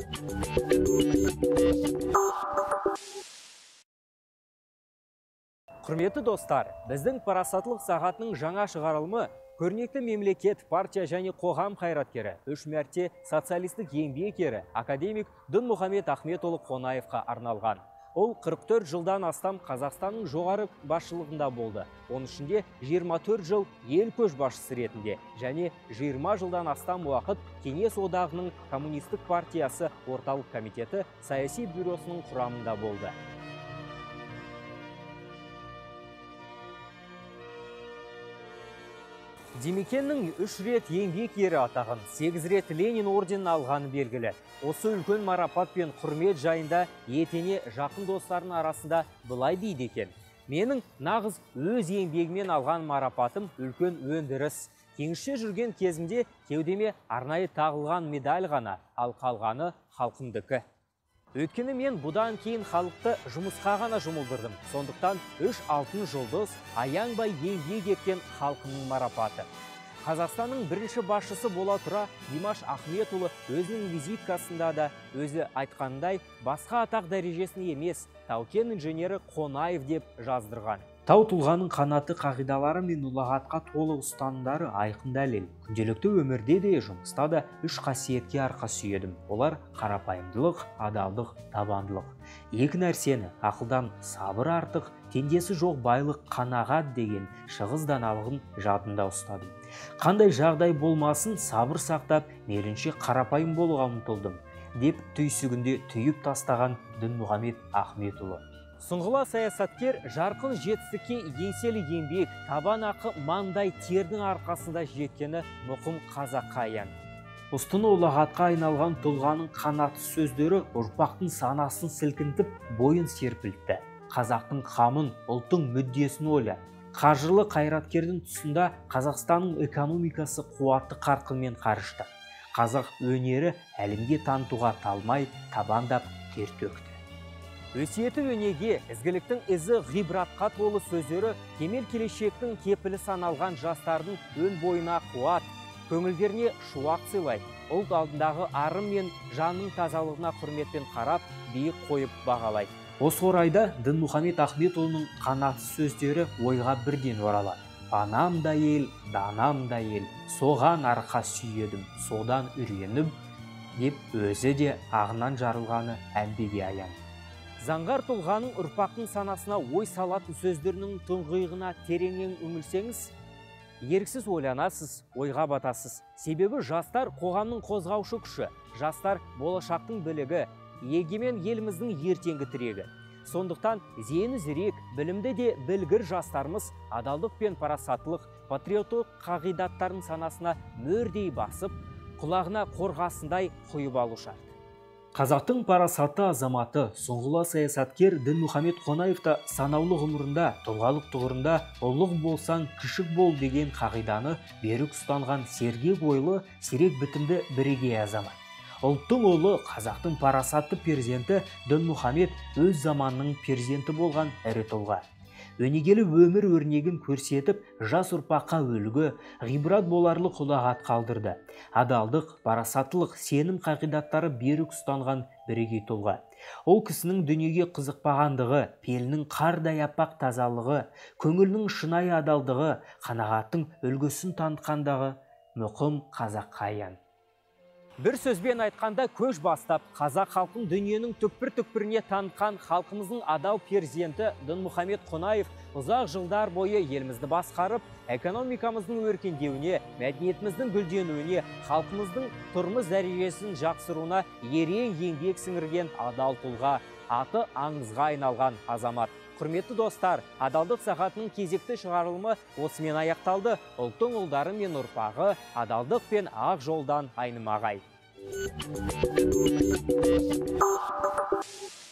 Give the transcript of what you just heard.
Құрметті достар, біздің парасатлық сағатының жаңа шығарылымы көрнекті мемлекет, партия және қоғам қайраткері, 3 мәрте социалистік еңбек ері, академик Дінмұхамед Ахметұлы Қонаевқа арналған. Ол 44 жылдан астам Қазақстанның жоғары басшылығында болды. Оның ішінде 24 жыл ел көшбасшысы ретінде және 20 жылдан астам уақыт Кеңес одағының коммунистік партиясы орталық комитеті саяси бюросының құрамында болды. Демекеннің 3 рет еңбек ері атағын, 8 рет Ленин орденін алғаны белгілі. Осы үлкен марапат пен құрмет жайында етене жақын достардың арасында былай дейді екен: менің нағыз өз еңбегімен алған марапатым үлкен өндіріс. Кеңісте жүрген кезімде кеудеме арнайы тағылған медаль ғана, ал қалғаны халқымдікі. Өйткені мен бұдан кейін халықты жұмысқа ғана жұмылдырдым. Сондықтан 3 алтын жұлдыз аянбай еңбек еткен халқының марапаты. Қазақстанның бірінші басшысы бола тұра Димаш Ахметұлы өзінің визиткасында да өзі айтқандай басқа атақ дәрежесін емес, тау-кен инженері Қонаев деп жаздырған. Тау тұлғаның қанаты қағидалары мен ұлағатқа толы ұстанымдары айқын дәлел. Күнделікті өмірде де, жұмыста да 3 қасиетке арқа сүйедім. Олар қарапайымдылық, адалдық, табандылық. 2 нәрсені, ақылдан сабыр артық, теңдесі жоқ байлық қанағат деген шығыс даналығын жадында ұстадым. Қандай жағдай болмасын сабыр сақтап, мейлінше қарапайым болуға ұмтылдым, деп түйсігінде түйіп тастаған Дінмұхамед Ахметұлы. Сұңғыла саясаткер жарқын жетістікке еңселі еңбек, табан ақы маңдай тердің арқасында жеткені мұқым қазаққа аян. Ұстыны ұлағатқа айналған тұлғаның қанатты сөздері ұрпақтың санасын сілкінтіп, бойын серпілтті. Қазақтың қамын, ұлттың мүддесін ойла. Қажырлы қайраткердің тұсында Қазақстанның экономикасы қуатты қарқынмен қарышты. Қазақ өнері әлемге танытуға талмай, табандап тер төкті. Өсиеті өнеге, ізгіліктің ізі ғибратқа толы сөздері кемел келешектің кепілі саналған жастардың өн бойына қуат, көңілдеріне шуақ сыйлайды. Ұлт алдындағы арым мен жанның тазалығына құрметпен қарап, биік қойып бағалайды. Осы орайда Дінмұхамед Ахметұлының қанатты сөздері ойға бірден оралады. Анам да ел, данам да ел, соған арқа сүйедім, содан үреніп, деп өзі де ағынан жарылғаны әмбеге аян. Заңғар тұлғаның ұрпақтың санасына ой салатын сөздерінің тұңғиығына тереңнен үңілсеңіз, еріксіз ойланасыз, ойға батасыз. Себебі жастар қоғамның қозғаушы күші, жастар болашақтың білігі, егемен еліміздің ертеңгі тірегі. Сондықтан зейіні зерек, білімді де білгір жастарымыз адалдық пен парасаттылық, патриоттық қағидаттардың санасына мөрдей басып, құлағына қорғасындай құйып алу шарт. Қазақтың парасатты азаматы, сұңғыла саясаткер Дінмұхамед Қонаев та санаулы ғұмырында, тұлғалық тұғырында ұлық болсаң кішік бол деген қағиданы берік ұстанған сергек ойлы, сирек бітімді бірегей азамат. Ұлттың ұлы, қазақтың парасатты перзенті Дінмұхамед өз заманның перзенті болған ірі тұлға. Өнегелі өмір өрнегін көрсетіп, жас ұрпаққа үлгі, ғибрат боларлық ұлағат қалдырды. Адалдық, парасаттылық, сенім қағидаттары берік ұстанған бірегей тұлға. Ол кісінің дүниеге қызықпағандығы, пелінің қардай аппақ тазалығы, көңілінің шынайы адалдығы, қанағаттың үлгісін танытқандағы мұқым қазаққа аян. Бір сөзбен айтқанда, көш бастап, қазақ халқын дүниенің түкпір-түкпіріне танытқан халқымыздың адал перзенті Дінмұхамед Қонаев ұзақ жылдар бойы елімізді басқарып, экономикамыздың өркендеуіне, мәдениетіміздің гүлденуіне, халқымыздың тұрмыс дәрежесін жақсыруына ерен еңбек сіңірген адал тұлға, аты аңызға айналған азамат. Құрметті достар, адалдық сағатының кезекті шығарылымы осымен аяқталды. Ұлттың ұлдары мен ұрпағы адалдық пен ақ жолдан айнымағай.